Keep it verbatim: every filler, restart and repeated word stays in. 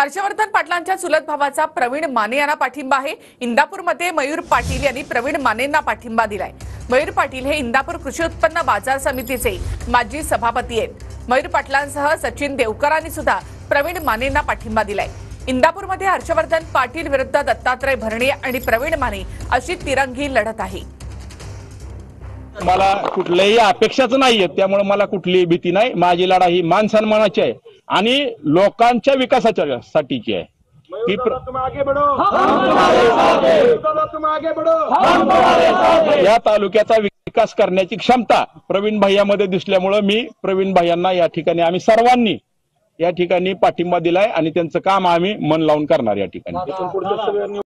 हर्षवर्धन पाटलांच्या चुलत भावाचा प्रवीण माने यांना पाठिंबा आहे। इंदापूरमध्ये मयूर पाटील यांनी प्रवीण मानेंना पाठिंबा दिलाय। मयूर पाटील हे इंदापूर कृषी उत्पन्न बाजार समितीचे माजी सभापती आहेत। मयूर पाटलांसह सचिन देवकरांनी सुद्धा प्रवीण मानेंना पाठिंबा दिलाय। इंदापूरमध्ये हर्षवर्धन पाटील विरुद्ध दत्तात्रय भरणे आणि प्रवीण माने अशी तिरंगी लढत आहे। मला कुठल्याही अपेक्षाच नाहीये, त्यामुळे मला कुठलीही भीती नाही। माझी लढाई ही मान सन्मानाची आहे आणि लोकांच्या विकासाच्या साठीची आहे। की या तालुक्याचा विकास करण्याची क्षमता प्रवीण भैयामध्ये दिसल्यामुळे मी प्रवीण भैयांना या ठिकाणी आम्ही सर्वांनी या ठिकाणी पाठिंबा दिलाय आणि त्यांचं काम आम्ही मन लावून करणार या ठिकाणी।